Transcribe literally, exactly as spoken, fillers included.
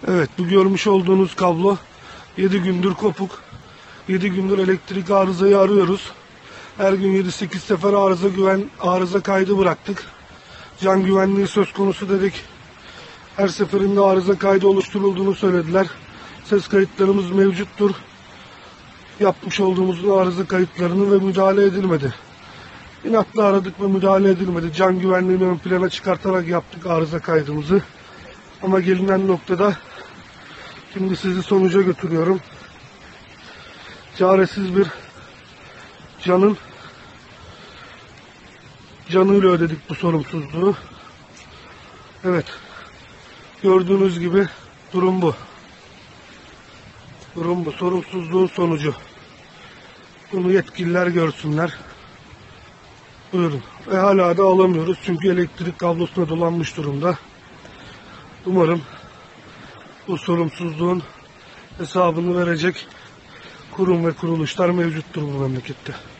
Evet, bu görmüş olduğunuz kablo yedi gündür kopuk. yedi gündür elektrik arızayı arıyoruz. Her gün yedi sekiz sefer arıza güven arıza kaydı bıraktık. Can güvenliği söz konusu dedik. Her seferinde arıza kaydı oluşturulduğunu söylediler. Ses kayıtlarımız mevcuttur. Yapmış olduğumuz arıza kayıtlarını ve müdahale edilmedi. İnatla aradık ve müdahale edilmedi. Can güvenliğini ön plana çıkartarak yaptık arıza kaydımızı. Ama gelinen noktada şimdi sizi sonuca götürüyorum. Çaresiz bir canın canıyla ödedik bu sorumsuzluğu. Evet. Gördüğünüz gibi durum bu. Durum bu. Sorumsuzluğun sonucu. Bunu yetkililer görsünler. Buyurun. Ve hala da alamıyoruz. Çünkü elektrik kablosuna dolanmış durumda. Umarım bu sorumsuzluğun hesabını verecek kurum ve kuruluşlar mevcuttur bu memlekette.